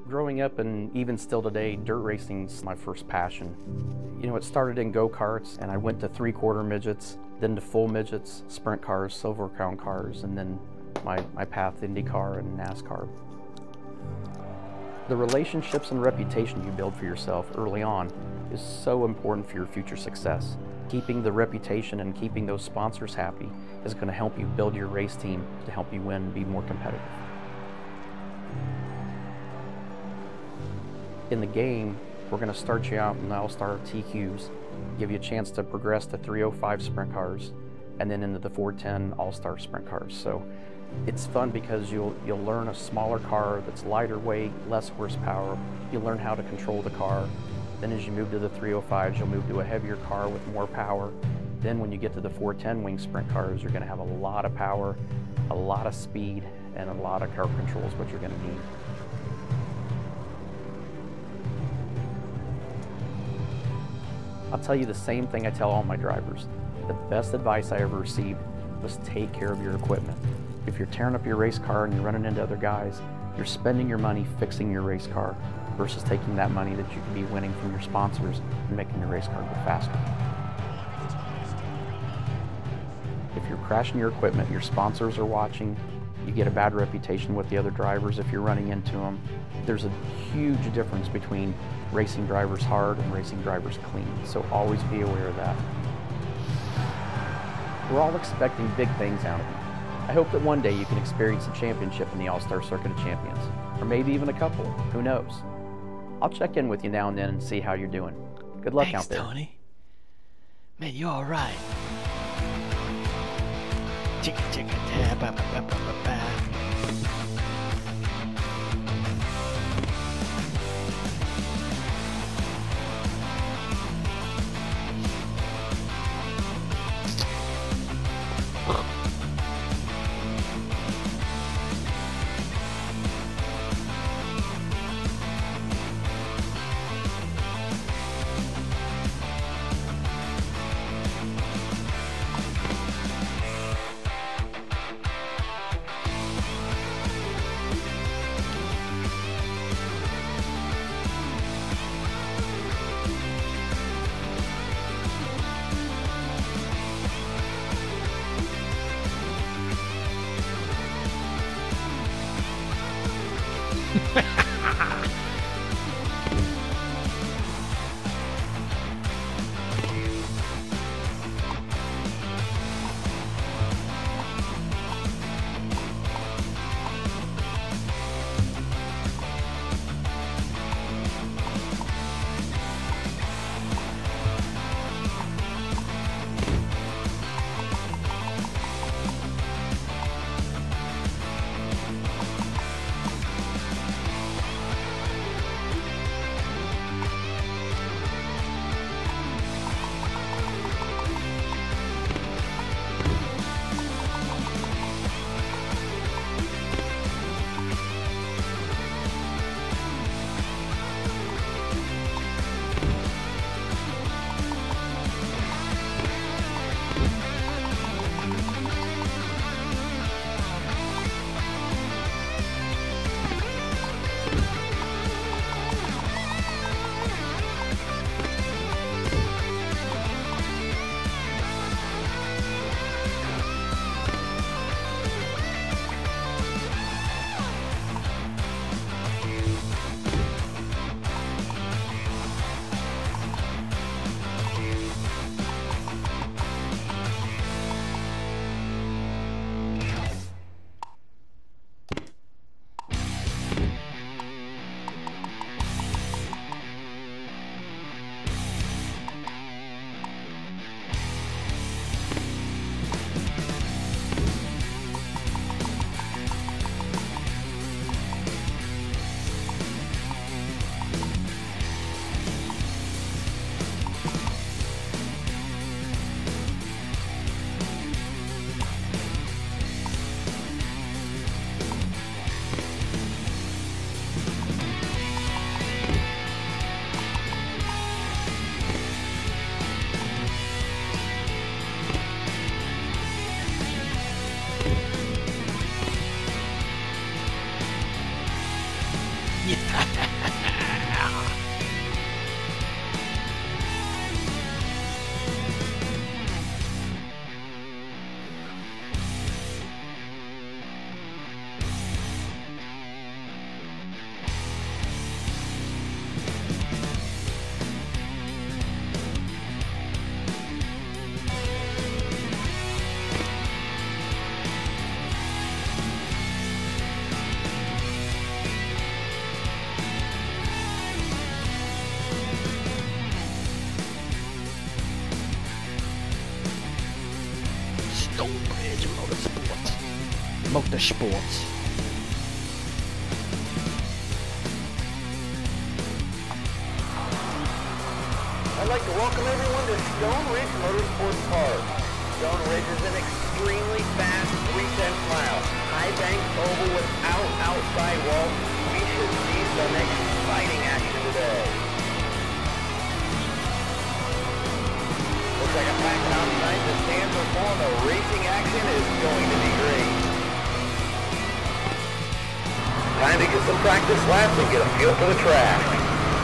Growing up and even still today, dirt racing's my first passion. You know, it started in go-karts and I went to 3/4 midgets, then to full midgets, sprint cars, Silver Crown cars, and then my path IndyCar and NASCAR. The relationships and reputation you build for yourself early on is so important for your future success. Keeping the reputation and keeping those sponsors happy is going to help you build your race team to help you win and be more competitive. In the game, we're going to start you out in the All-Star TQs, give you a chance to progress to 305 sprint cars, and then into the 410 All-Star sprint cars. So it's fun because you'll learn a smaller car that's lighter weight, less horsepower. You'll learn how to control the car. Then as you move to the 305s, you'll move to a heavier car with more power. Then when you get to the 410 wing sprint cars, you're going to have a lot of power, a lot of speed, and a lot of car controls, which you're going to need. I'll tell you the same thing I tell all my drivers. The best advice I ever received was take care of your equipment. If you're tearing up your race car and you're running into other guys, you're spending your money fixing your race car versus taking that money that you could be winning from your sponsors and making your race car go faster. If you're crashing your equipment, your sponsors are watching, you get a bad reputation with the other drivers if you're running into them. There's a huge difference between racing drivers hard and racing drivers clean, so always be aware of that. We're all expecting big things out of you. I hope that one day you can experience a championship in the All-Star Circuit of Champions, or maybe even a couple, who knows. I'll check in with you now and then and see how you're doing. Good luck out there. Thanks, Tony. Man, you're all right. Chicka chicka da ba ba ba ba ba ba. Stonebridge Motorsports. I'd like to welcome everyone to Stone Ridge Motorsports Park. Stone Ridge is an extremely fast 3/10 mile, high bank oval without outside walls. We should see some exciting action today. Looks like a packed outside the stands are full and the racing action is going to be great. Time to get some practice laps and get a feel for the track.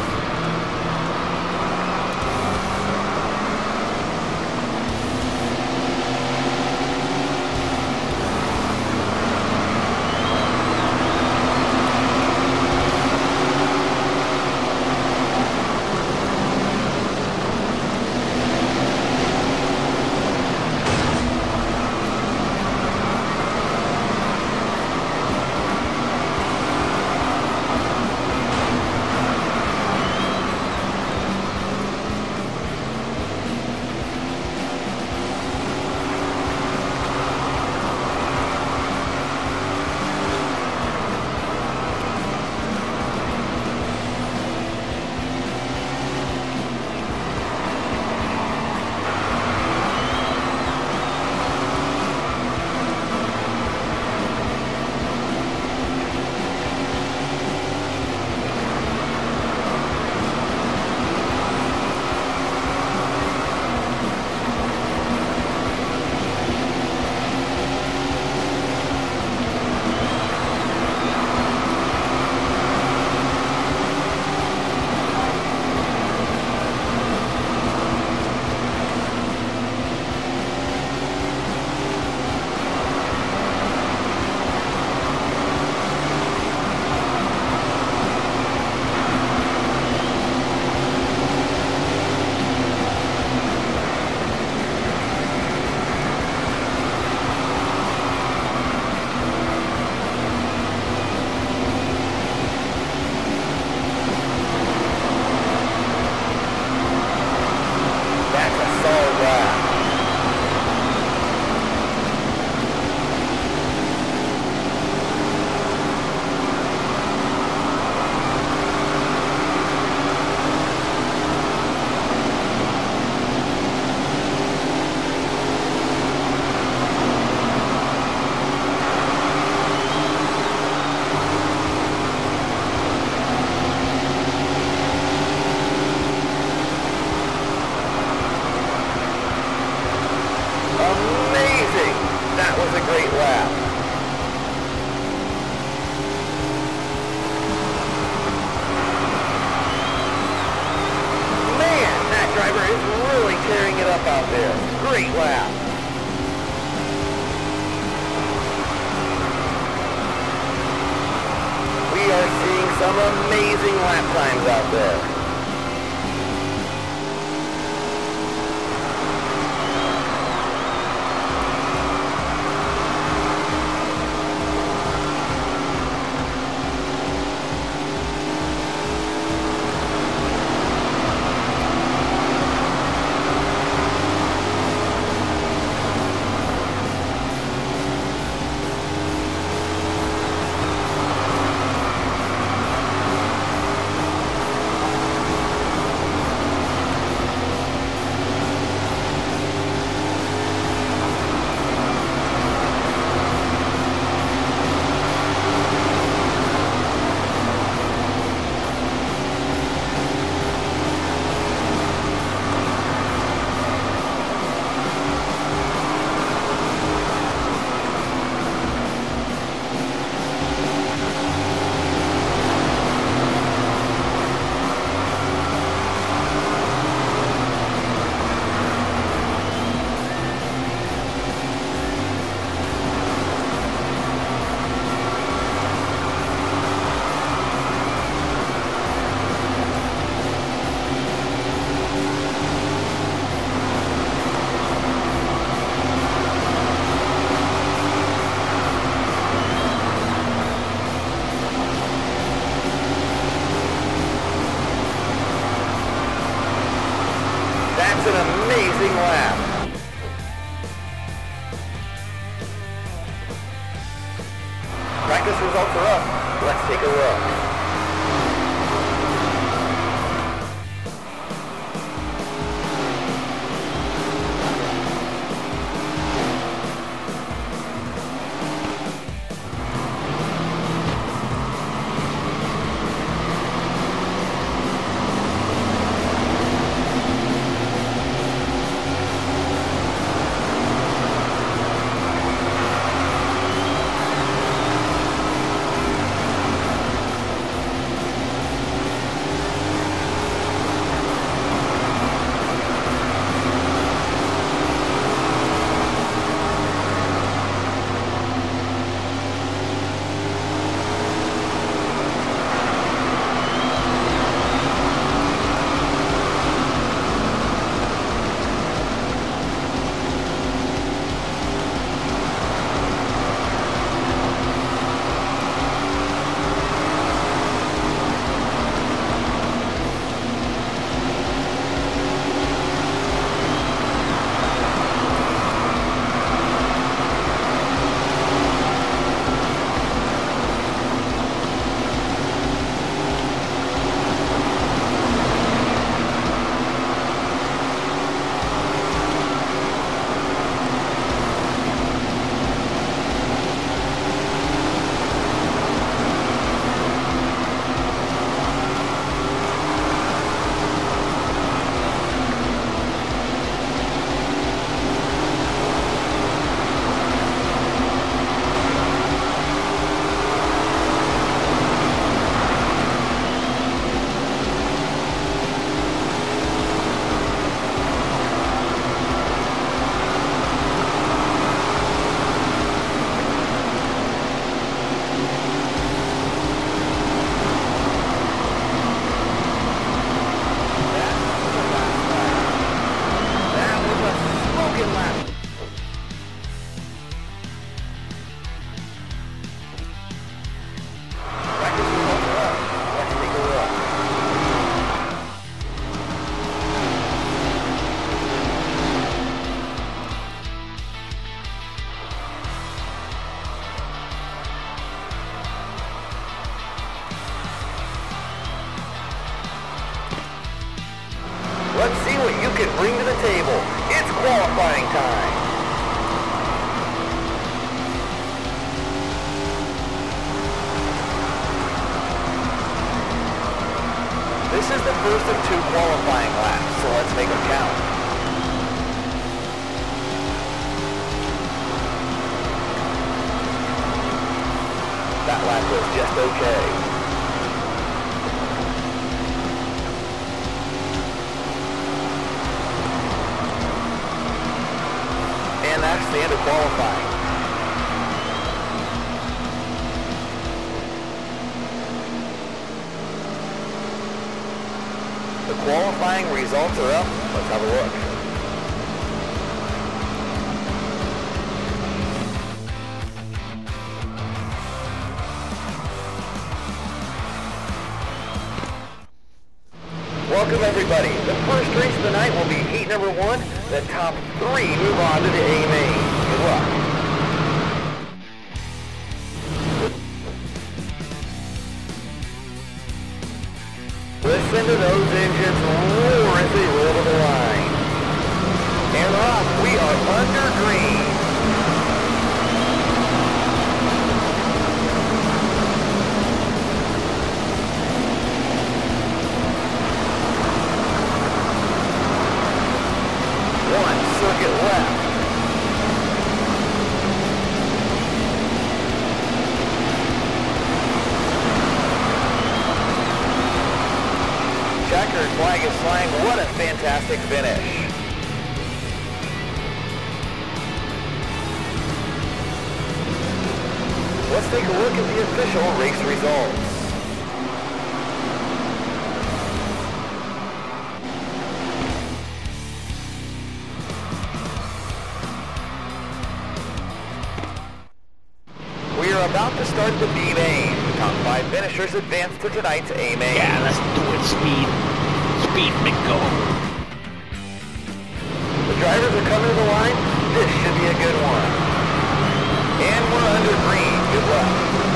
Tearing it up out there. Great lap. We are seeing some amazing lap times out there. can bring to the table. It's qualifying time. This is the first of 2 qualifying laps, so let's make them count. That lap was just okay. And that's the end of qualifying. The qualifying results are up. Let's have a look. Welcome everybody. The first race of the night will be heat number 1. The top 3 move on to the A main. Good luck. Listen to those engines roar as they roll to the line. And off, we are under green. One circuit left. Checkered flag is flying. What a fantastic finish. Let's take a look at the official race results. We are about to start the B main. The top 5 finishers advance to tonight's A main. Yeah, let's do it, Speed. Speed, McGeaux. The drivers are coming to the line. This should be a good one. And we're under green. Good luck.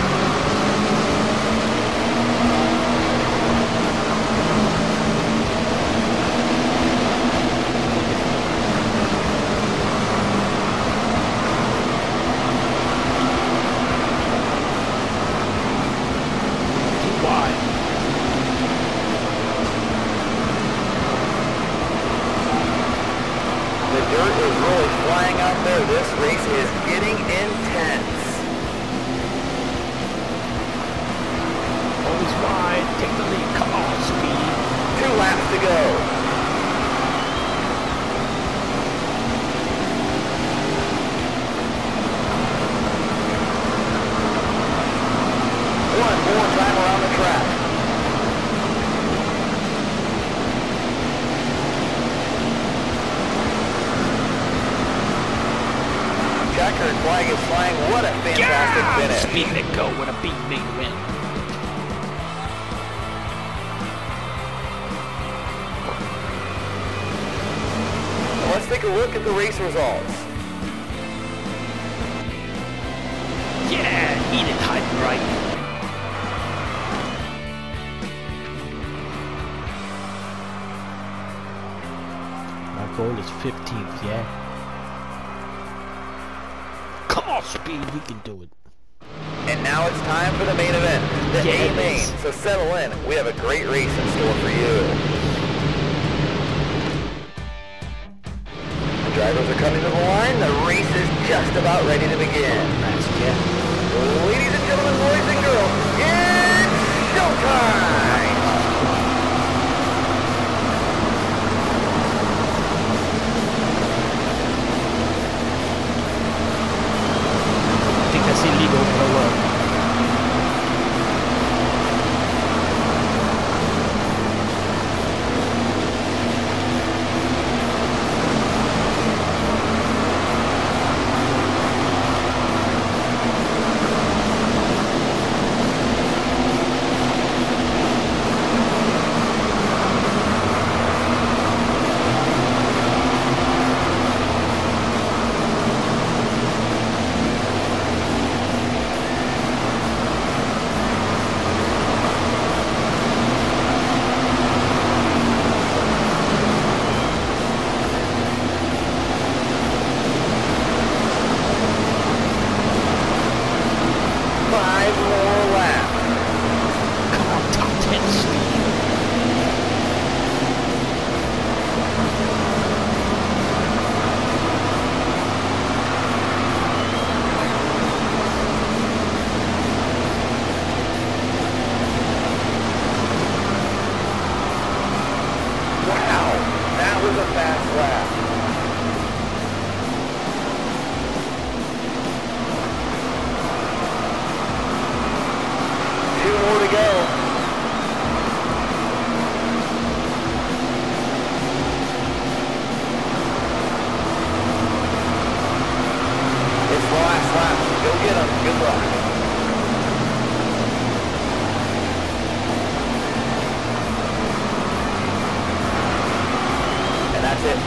The dirt is really flying out there. This race is getting intense. Always wide. Take the lead. Come on, Speed. 2 laps to go. One more time around the track. Checkered flag is flying. What a fantastic finish. Speed, McGeaux with a B main win. Let's take a look at the race results. Yeah, eat it, hide and right. My goal is 15th, yeah. Come on, Speed, we can do it. And now it's time for the main event, the Yeah, A main. So settle in. We have a great race in store for you. The drivers are coming to the line. The race is just about ready to begin. Ladies and gentlemen, boys and girls, it's showtime! I think that's illegal, but well.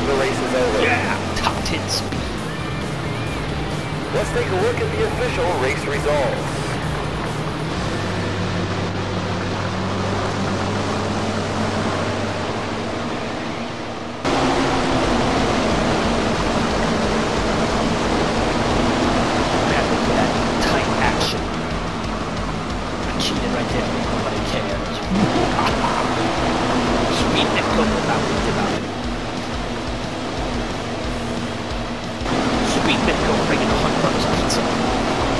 The race is over. Yeah, top 10 speed. Let's take a look at the official race results. Man, look at that tight action. I cheated right there. Nobody cares. Sweet McGeaux about it. Sweet McGeaux bringing the Hunt Brothers pizza.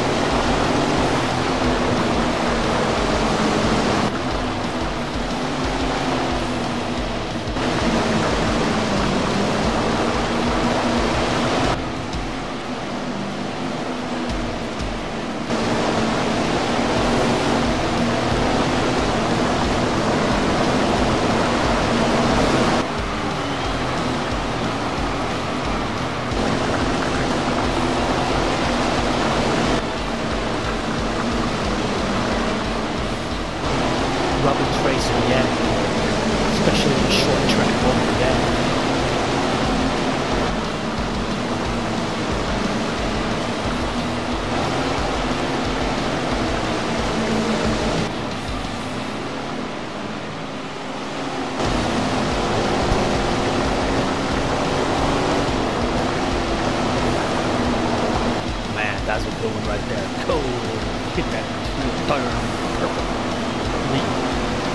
Robbins racing, yeah. Especially in the short track over there. Man, that's a good one right there. Cool. Hit that burn purple lead.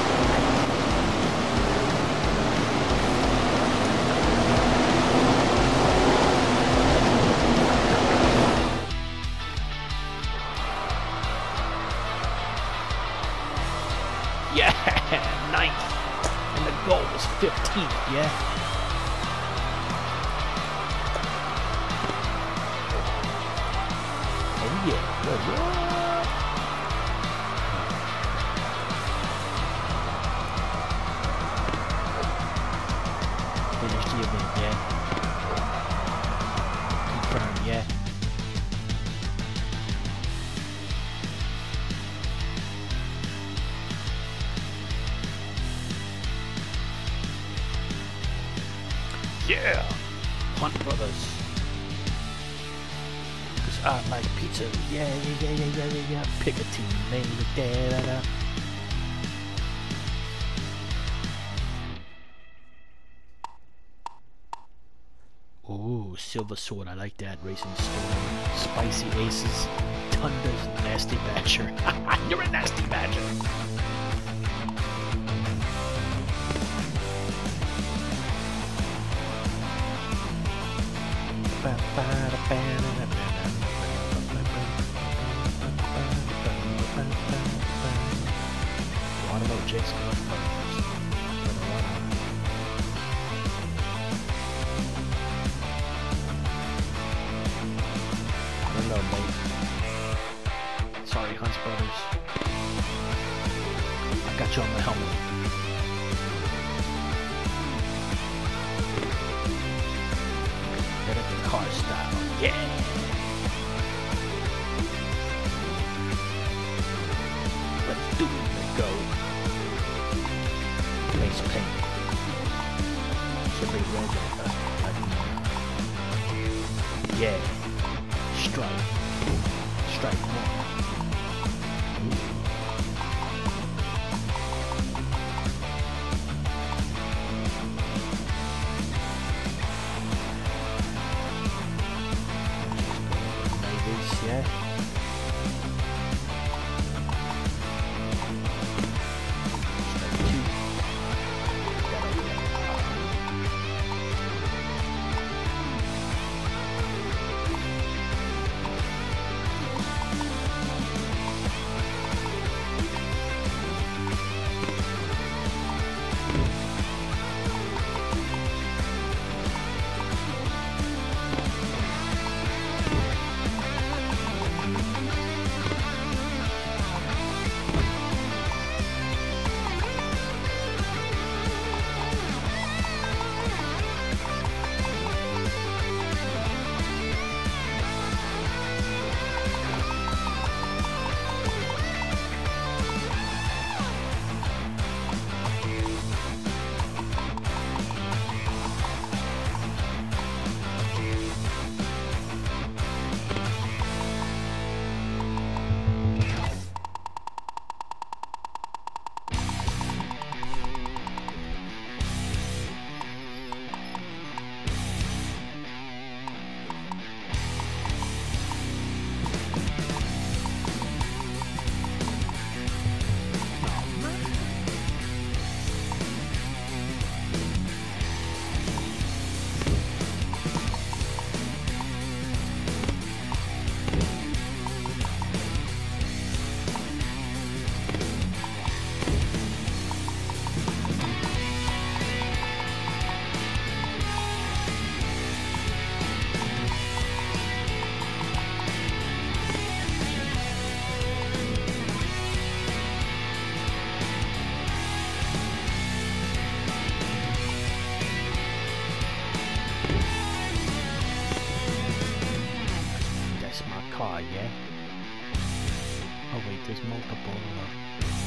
Yeah, 9th. And the goal was 15th, yeah. Oh yeah, what? Finished the event, yeah. Confirmed, yeah. Yeah, Hunt Brothers. Cause I like pizza. Yeah. Pick a team, name it, da. Ooh, Silver Sword. I like that. Racing Storm. Spicy Aces. Thunder's Nasty Badger. You're a nasty badger. Watermelon Jake's going first. I don't know, mate. Sorry, Hunts Brothers. I got you on the helmet. Get up in car style. Yeah! Let's do it, McGeaux. Face paint. Should be red. Yeah. Strike. Strike one. Yeah. Yeah. Oh wait, there's multiple